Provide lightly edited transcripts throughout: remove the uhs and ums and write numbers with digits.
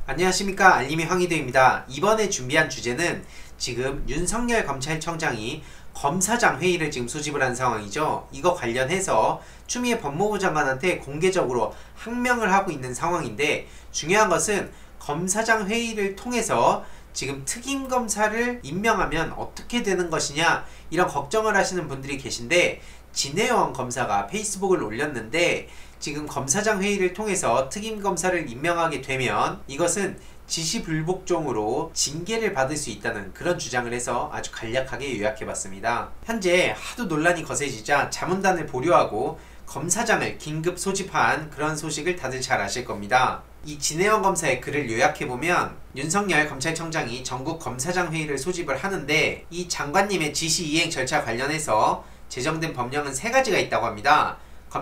안녕하십니까, 알림이 황희도입니다. 이번에 준비한 주제는 지금 윤석열 검찰청장이 검사장 회의를 지금 소집을 한 상황이죠. 이거 관련해서 추미애 법무부 장관한테 공개적으로 항명을 하고 있는 상황인데, 중요한 것은 검사장 회의를 통해서 지금 특임검사를 임명하면 어떻게 되는 것이냐, 이런 걱정을 하시는 분들이 계신데, 진해원 검사가 페이스북을 올렸는데, 지금 검사장 회의를 통해서 특임검사를 임명하게 되면 이것은 지시불복종으로 징계를 받을 수 있다는 그런 주장을 해서 아주 간략하게 요약해봤습니다. 현재 하도 논란이 거세지자 자문단을 보류하고 검사장을 긴급 소집한 그런 소식을 다들 잘 아실 겁니다. 이 진해원 검사의 글을 요약해보면 윤석열 검찰청장이 전국 검사장 회의를 소집을 하는데, 이 장관님의 지시 이행 절차 관련해서 제정된 법령은 3가지가 있다고 합니다.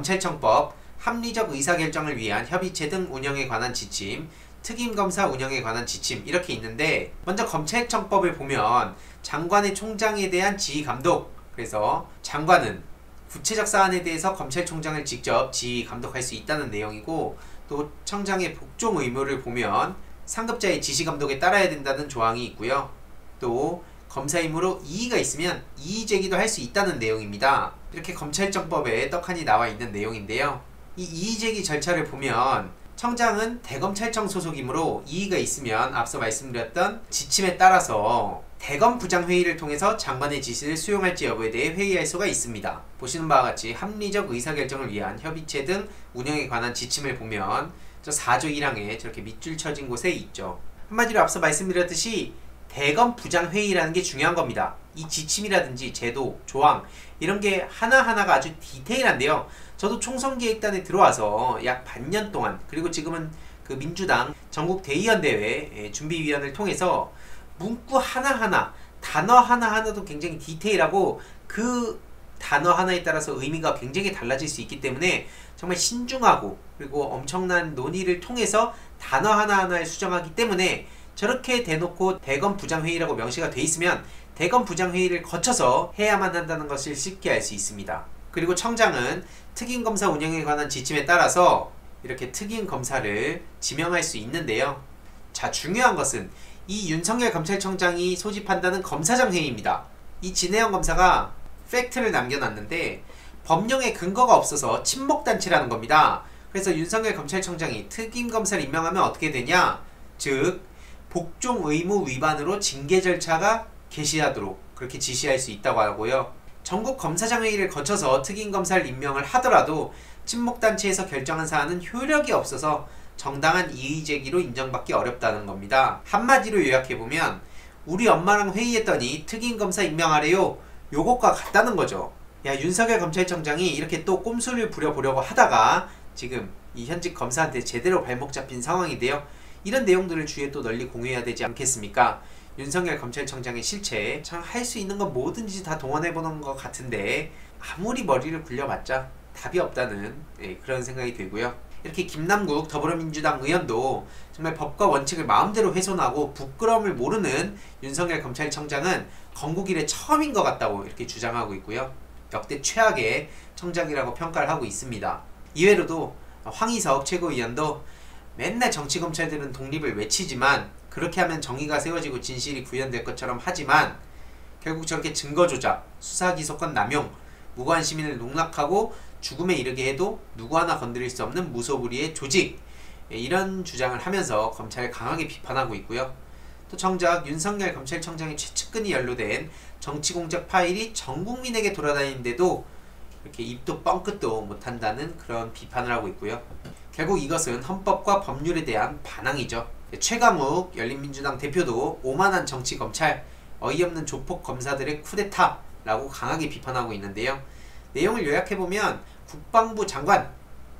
검찰청법, 합리적 의사결정을 위한 협의체 등 운영에 관한 지침, 특임검사 운영에 관한 지침, 이렇게 있는데, 먼저 검찰청법을 보면 장관의 총장에 대한 지휘감독, 그래서 장관은 구체적 사안에 대해서 검찰총장을 직접 지휘감독할 수 있다는 내용이고, 또 청장의 복종 의무를 보면 상급자의 지시감독에 따라야 된다는 조항이 있고요. 또 검사 임무로 이의가 있으면 이의 제기도 할 수 있다는 내용입니다. 이렇게 검찰청법에 떡하니 나와 있는 내용인데요. 이 이의제기 절차를 보면 청장은 대검찰청 소속이므로 이의가 있으면 앞서 말씀드렸던 지침에 따라서 대검 부장회의를 통해서 장관의 지시를 수용할지 여부에 대해 회의할 수가 있습니다. 보시는 바와 같이 합리적 의사결정을 위한 협의체 등 운영에 관한 지침을 보면 저 4조 1항에 저렇게 밑줄 쳐진 곳에 있죠. 한마디로 앞서 말씀드렸듯이 대검 부장회의라는 게 중요한 겁니다. 이 지침이라든지 제도, 조항, 이런 게 하나하나가 아주 디테일한데요. 저도 총선기획단에 들어와서 약 반년 동안, 그리고 지금은 그 민주당 전국 대의원대회 준비위원을 통해서 문구 하나하나, 단어 하나하나도 굉장히 디테일하고, 그 단어 하나에 따라서 의미가 굉장히 달라질 수 있기 때문에 정말 신중하고, 그리고 엄청난 논의를 통해서 단어 하나하나를 수정하기 때문에 저렇게 대놓고 대검 부장회의라고 명시가 돼 있으면 대검 부장회의를 거쳐서 해야만 한다는 것을 쉽게 알 수 있습니다. 그리고 청장은 특임검사 운영에 관한 지침에 따라서 이렇게 특임검사를 지명할 수 있는데요. 자, 중요한 것은 이 윤석열 검찰청장이 소집한다는 검사장 회의입니다. 이 진해원 검사가 팩트를 남겨놨는데 법령에 근거가 없어서 친목단체라는 겁니다. 그래서 윤석열 검찰청장이 특임검사를 임명하면 어떻게 되냐, 즉 복종 의무 위반으로 징계 절차가 개시하도록 그렇게 지시할 수 있다고 하고요. 전국 검사장 회의를 거쳐서 특임검사를 임명을 하더라도 친목단체에서 결정한 사안은 효력이 없어서 정당한 이의제기로 인정받기 어렵다는 겁니다. 한마디로 요약해보면 우리 엄마랑 회의했더니 특임검사 임명하래요, 요것과 같다는 거죠. 야, 윤석열 검찰청장이 이렇게 또 꼼수를 부려보려고 하다가 지금 이 현직 검사한테 제대로 발목 잡힌 상황인데요. 이런 내용들을 주위에 또 널리 공유해야 되지 않겠습니까? 윤석열 검찰청장의 실체, 참 할 수 있는 건 뭐든지 다 동원해보는 것 같은데 아무리 머리를 굴려봤자 답이 없다는 그런 생각이 들고요. 이렇게 김남국 더불어민주당 의원도 정말 법과 원칙을 마음대로 훼손하고 부끄러움을 모르는 윤석열 검찰청장은 건국 이래 처음인 것 같다고 이렇게 주장하고 있고요. 역대 최악의 청장이라고 평가를 하고 있습니다. 이외로도 황희석 최고위원도 맨날 정치검찰들은 독립을 외치지만, 그렇게 하면 정의가 세워지고 진실이 구현될 것처럼 하지만 결국 저렇게 증거조작, 수사기소권 남용, 무고한 시민을 농락하고 죽음에 이르게 해도 누구 하나 건드릴 수 없는 무소불위의 조직, 이런 주장을 하면서 검찰을 강하게 비판하고 있고요. 또 정작 윤석열 검찰청장의 최측근이 연루된 정치공작 파일이 전 국민에게 돌아다니는데도 이렇게 입도 뻥끗도 못한다는 그런 비판을 하고 있고요. 결국 이것은 헌법과 법률에 대한 반항이죠. 최강욱 열린민주당 대표도 오만한 정치검찰, 어이없는 조폭 검사들의 쿠데타라고 강하게 비판하고 있는데요. 내용을 요약해보면 국방부 장관,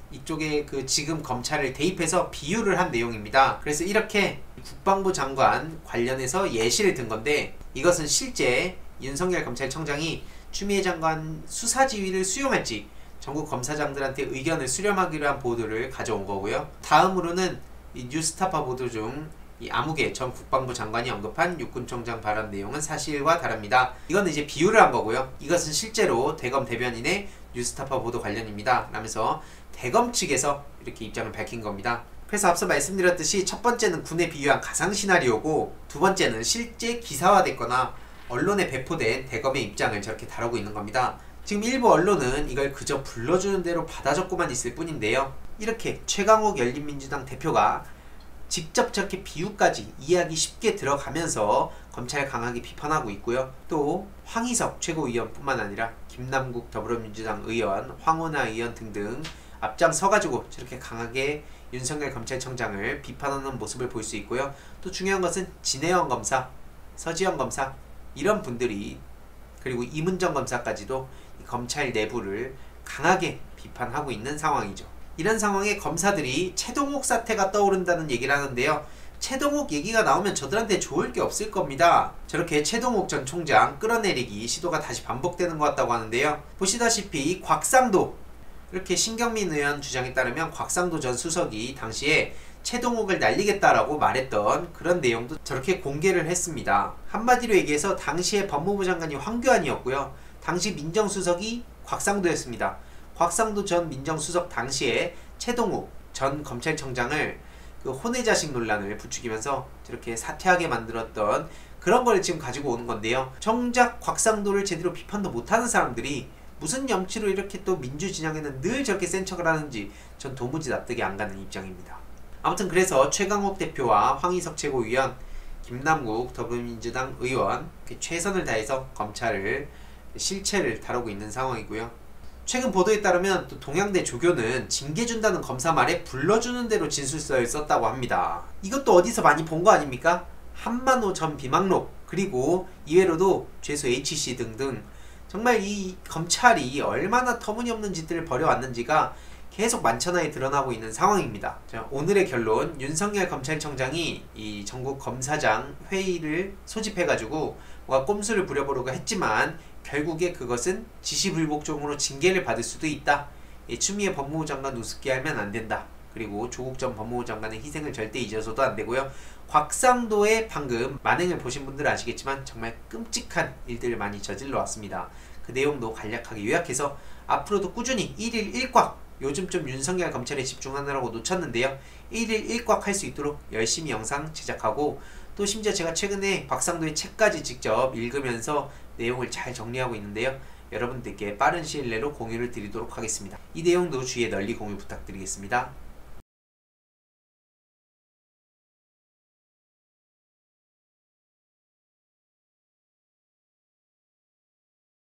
이쪽에 그 지금 검찰을 대입해서 비유를 한 내용입니다. 그래서 이렇게 국방부 장관 관련해서 예시를 든 건데, 이것은 실제 윤석열 검찰청장이 추미애 장관 수사지휘를 수용할지 전국 검사장들한테 의견을 수렴하기로 한 보도를 가져온 거고요. 다음으로는 이 뉴스타파 보도 중 이 아무개 전 국방부 장관이 언급한 육군총장 발언 내용은 사실과 다릅니다. 이건 이제 비유를 한 거고요. 이것은 실제로 대검 대변인의 뉴스타파 보도 관련입니다 라면서 대검 측에서 이렇게 입장을 밝힌 겁니다. 그래서 앞서 말씀드렸듯이 첫 번째는 군에 비유한 가상 시나리오고, 두 번째는 실제 기사화됐거나 언론에 배포된 대검의 입장을 저렇게 다루고 있는 겁니다. 지금 일부 언론은 이걸 그저 불러주는 대로 받아 적고만 있을 뿐인데요. 이렇게 최강욱 열린민주당 대표가 직접 저렇게 비유까지 이해하기 쉽게 들어가면서 검찰 강하게 비판하고 있고요. 또 황희석 최고위원뿐만 아니라 김남국 더불어민주당 의원, 황운하 의원 등등 앞장서가지고 저렇게 강하게 윤석열 검찰청장을 비판하는 모습을 볼 수 있고요. 또 중요한 것은 진해영 검사, 서지영 검사 이런 분들이, 그리고 이문정 검사까지도 이 검찰 내부를 강하게 비판하고 있는 상황이죠. 이런 상황에 검사들이 최동욱 사태가 떠오른다는 얘기를 하는데요. 최동욱 얘기가 나오면 저들한테 좋을 게 없을 겁니다. 저렇게 최동욱 전 총장 끌어내리기 시도가 다시 반복되는 것 같다고 하는데요. 보시다시피 곽상도, 이렇게 신경민 의원 주장에 따르면 곽상도 전 수석이 당시에 최동욱을 날리겠다라고 말했던 그런 내용도 저렇게 공개를 했습니다. 한마디로 얘기해서 당시에 법무부 장관이 황교안이었고요. 당시 민정수석이 곽상도였습니다. 곽상도 전 민정수석 당시에 최동욱 전 검찰청장을 그 혼외자식 논란을 부추기면서 저렇게 사퇴하게 만들었던 그런 걸 지금 가지고 오는 건데요. 정작 곽상도를 제대로 비판도 못하는 사람들이 무슨 염치로 이렇게 또 민주진영에는 늘 저렇게 센 척을 하는지 전 도무지 납득이 안 가는 입장입니다. 아무튼 그래서 최강욱 대표와 황희석 최고위원, 김남국 더불어민주당 의원 최선을 다해서 검찰을 실체를 다루고 있는 상황이고요. 최근 보도에 따르면 또 동양대 조교는 징계 준다는 검사 말에 불러주는 대로 진술서를 썼다고 합니다. 이것도 어디서 많이 본 거 아닙니까? 한만호 전 비망록, 그리고 이외로도 죄수 HC 등등 정말 이 검찰이 얼마나 터무니없는 짓들을 벌여왔는지가 계속 만천하에 드러나고 있는 상황입니다. 자, 오늘의 결론, 윤석열 검찰청장이 이 전국 검사장 회의를 소집해가지고 뭔가 꼼수를 부려보려고 했지만 결국에 그것은 지시불복종으로 징계를 받을 수도 있다. 추미애 법무부 장관 우습게 하면 안 된다. 그리고 조국 전 법무부 장관의 희생을 절대 잊어서도 안 되고요. 곽상도의 방금 만행을 보신 분들은 아시겠지만 정말 끔찍한 일들을 많이 저질러 왔습니다. 그 내용도 간략하게 요약해서 앞으로도 꾸준히 1일 1곽, 요즘 좀 윤석열 검찰에 집중하느라고 놓쳤는데요. 1일 1곽 할 수 있도록 열심히 영상 제작하고, 또 심지어 제가 최근에 곽상도의 책까지 직접 읽으면서 내용을 잘 정리하고 있는데요. 여러분들께 빠른 시일 내로 공유를 드리도록 하겠습니다. 이 내용도 주위에 널리 공유 부탁드리겠습니다.